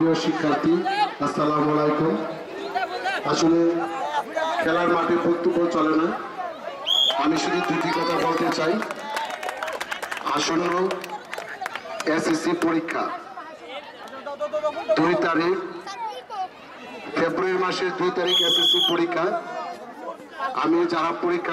প্রিয় শিক্ষার্থী, আসসালামু আলাইকুম। আসলে খেলার মাঠে বক্তব্য চলে না, আমি শুধু দুটি কথা বলতে চাই। আসন্ন এসএসসি পরীক্ষা 2 তারিখ, ফেব্রুয়ারি মাসের 2 তারিখ এসএসসি পরীক্ষা। আমি যারা পরীক্ষা